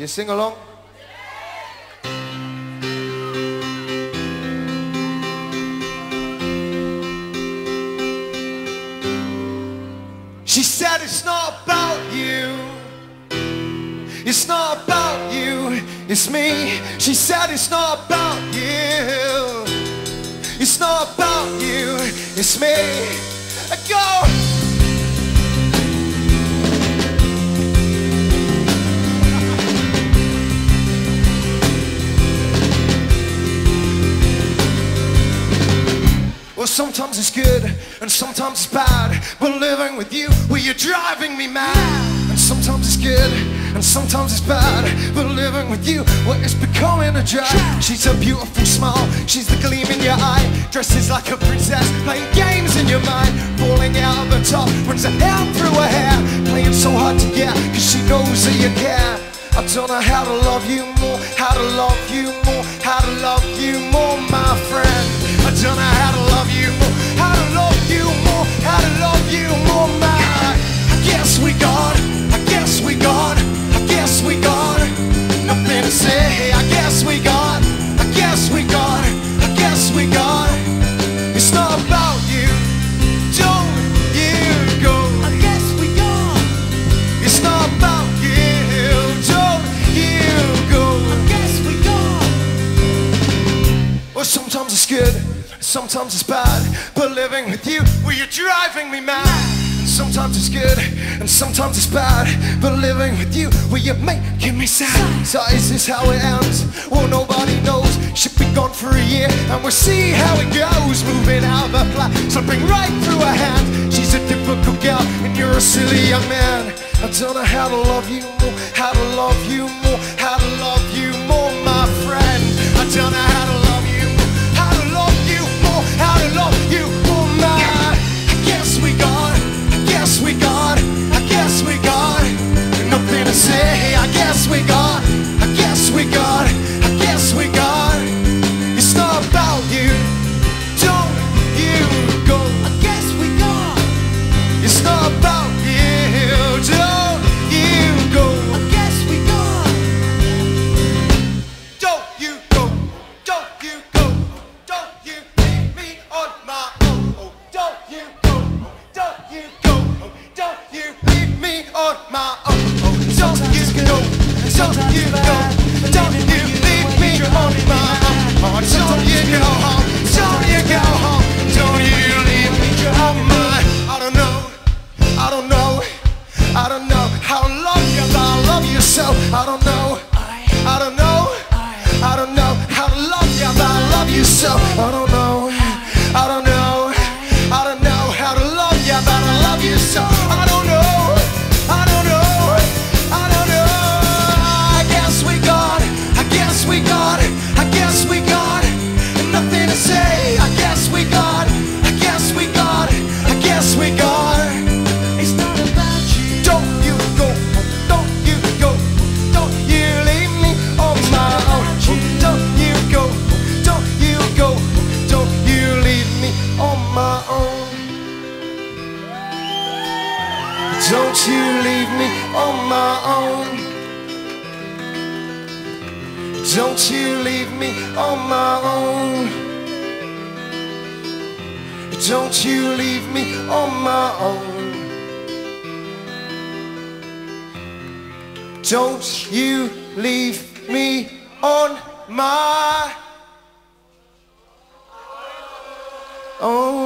You sing along? She said it's not about you, it's not about you, it's me. She said it's not about you, it's not about you, it's me. I go. Well, sometimes it's good and sometimes it's bad, but living with you, well, you're driving me mad. And sometimes it's good and sometimes it's bad, but living with you, well, it's becoming a drag. She's a beautiful smile, she's the gleam in your eye, dresses like a princess, playing games in your mind, falling out of the top, runs her hair through her hair, playing so hard to get, cause she knows that you care. I don't know how to love you more, how to love you more, how to love you more, my friend. I don't know how to love you more, how to love you more, how to love you more, my. I guess we got, I guess we got, I guess we got nothing to say. I guess we got, I guess we got, I guess we got. It's not about you, don't you go. I guess we got. It's not about you, don't you go. I guess we got. Well, sometimes it's good, sometimes it's bad, but living with you, well, you're driving me mad. And sometimes it's good, and sometimes it's bad, but living with you, well, you're making me sad. So is this how it ends? Well, nobody knows. She'll be gone for a year, and we'll see how it goes. Moving out of her flat, slipping right through her hand. She's a difficult girl, and you're a silly young man. I don't know how to love you more, how to love you more, how to love you more, my friend. I don't know how to love you more, how to love you more, how to love you more, my. I guess we got, I guess we got, I guess we got nothing to say. I guess we got, I guess we got, I guess we got. It's not about you, don't you go. I guess we got. It's not about you, don't you go. I guess we got. Don't you go, don't you go, don't you leave me on my own. Oh, don't you go, don't you go, don't you leave me on my own. Oh, don't you go, don't you go, don't you leave me on my own. Oh, don't you go home, don't you go home, don't you leave me on my. I don't know, I don't know, I don't know how to love you, but I love you so. I don't know, I don't know, I don't know how to love you, but I love you so. I don't know, I don't know, I don't know how to love you, but I love you so. I don't know, I don't know, I don't know. I guess we got, I guess we got, I guess we got nothing to say. I guess we got, I guess we got, I guess we got. It's not about you. Don't you go, don't you go, don't you leave me on my own. Don't you go, don't you go, don't you leave me on my own. Don't you leave me on my own. Don't you leave me on my own. Don't you leave me on my own. Don't you leave me on my own.